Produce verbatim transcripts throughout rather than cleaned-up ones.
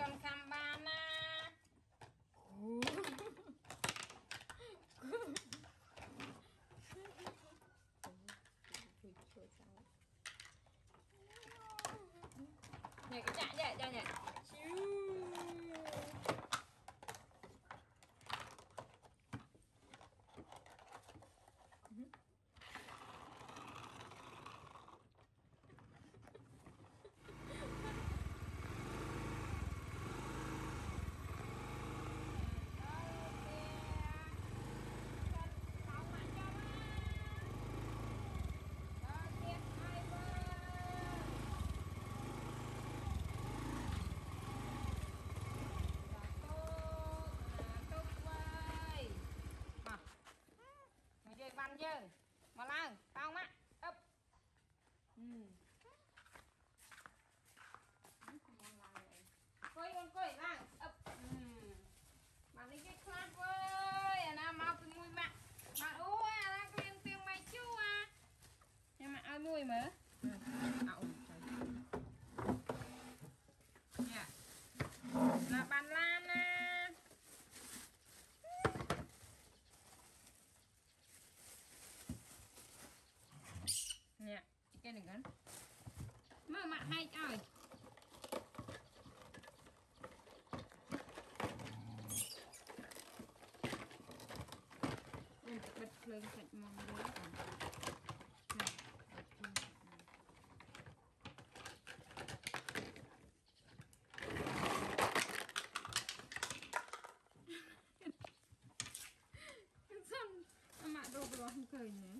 con cam ba na nhảy cái chạy nhảy chạy nhảy ban chưa mà lang tao má ấp coi con coi lang ấp mà đi cái class với anh em mau cái mùi mặt mà ú à cái tiếng mày chú à nhưng mà ai mùi mà nè là bàn lan nè nè cái này gần mở mặt hay trời bật lên sạch mong đấy sao mà đồ đó không cười nữa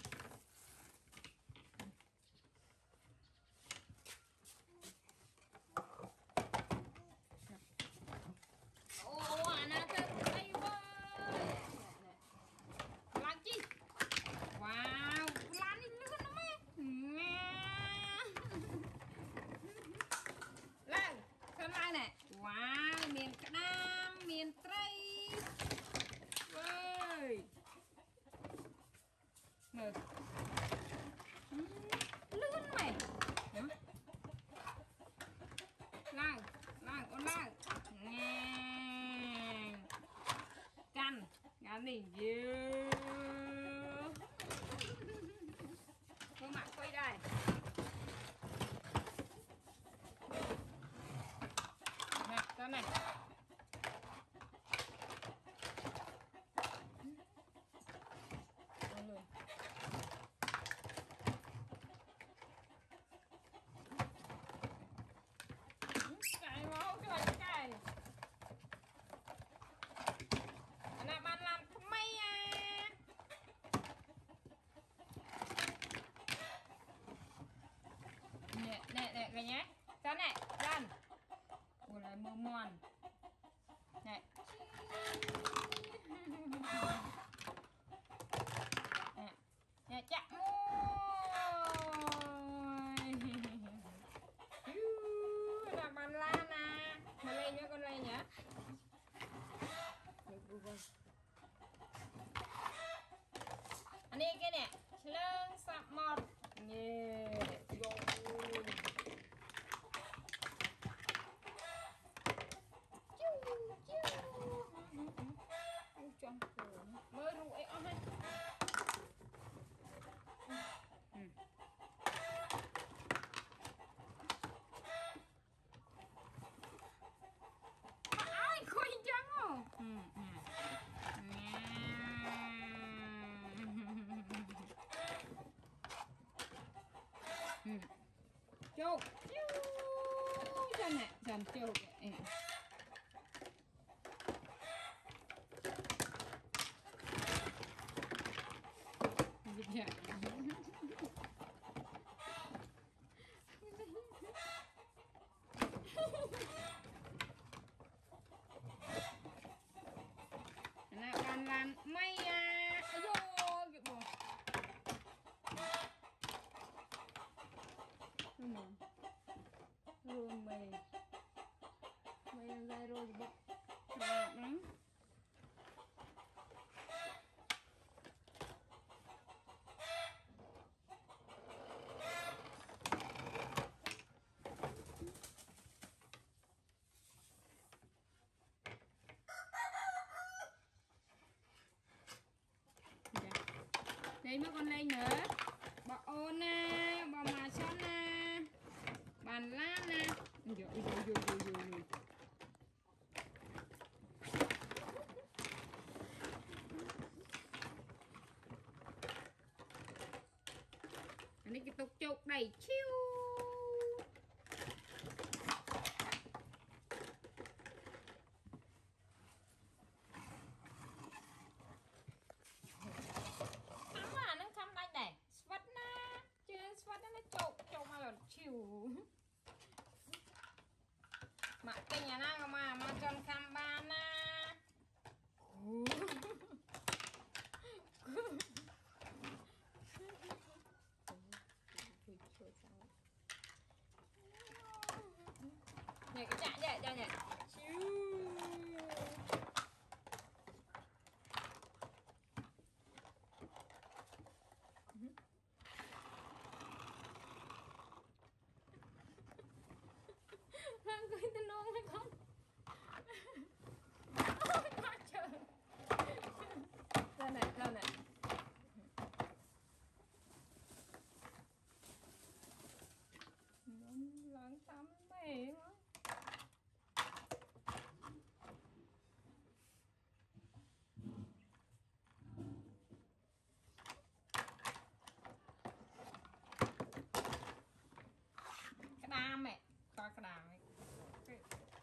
wow miền Nam miền Tây ơi mở lươn mày lang lang con lang nghe căn ngắm đi dư con mặt quay đây nè con này cày máu trời cày anh em ăn làm mấy à nè nè nè cái nhé cái này đan ủa lại mơ mòn này nè nè chạm môi là bàn lan à mà lên nhá con lên nhá anh đi cái nè lưng sập mọt nhé trong mới rụi ôm hết ai khôi trắng không chục cho nè dần chục dạ là bàn làm may à vô cái bộ rồi mày mày ra rồi bộ nắng lấy mà con lên nữa bỏ ôn nè bỏ mà son nè bàn lát nè rồi rồi rồi rồi rồi rồi anh ấy cái tục chụp đầy chiêu chiều mà cái nhà na mà mà chọn cam ba na nhảy cái chạy nhảy chạy nhảy Lan cười tên nôn hay không? Ôi ta trời. Lên này, lên này. Lần tắm mẹ quá. Cái đam mẹ, coi cái đàm này. Okay.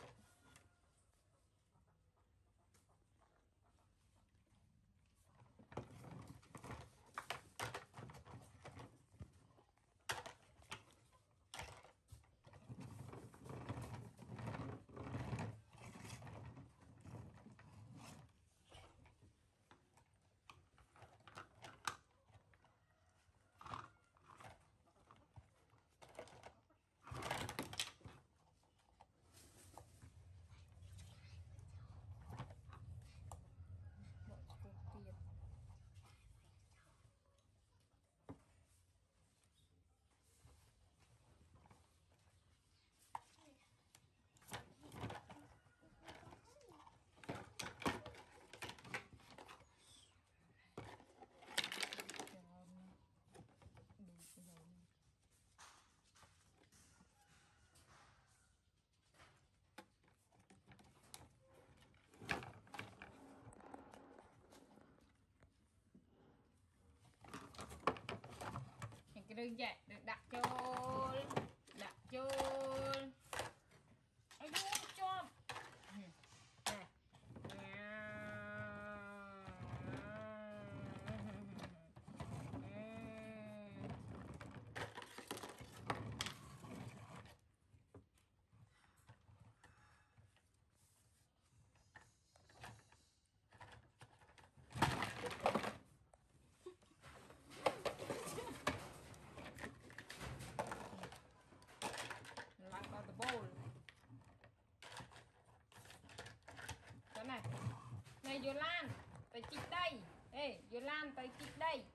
Cái đơn giản được đặt chôn đặt chôn ai đúng cho vào the bowl. Cái này này Vô Lan tới chích đây. Ê Vô Lan tới chích đây.